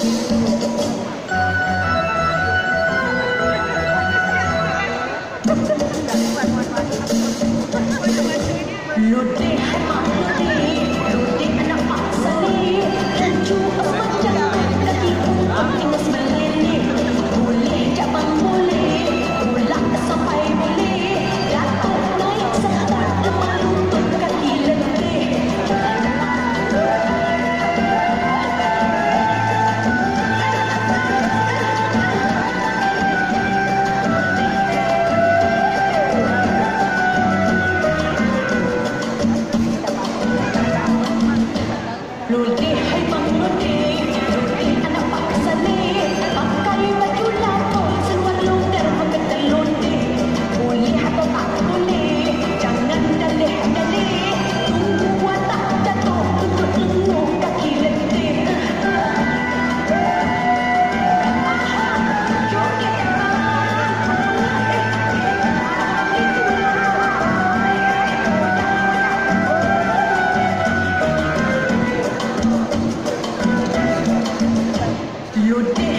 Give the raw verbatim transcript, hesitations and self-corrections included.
Lodeh mak lodeh, lodeh anak pak saleh, laju macam kaki untuk ingus meleleh. Boleh jak bang boleh, pulak sampai boleh, datuk naik serta lemah lutut kaki letih. Lodeh hai bang lodeh, lodeh anak pak saleh, pakai baju lapor seluar longgar mengetel lodeh. Boleh atau tak boleh, jangan dalih-dalih, tunggu watak jatuh untuk lenguh kaki letih. Joget Lodeh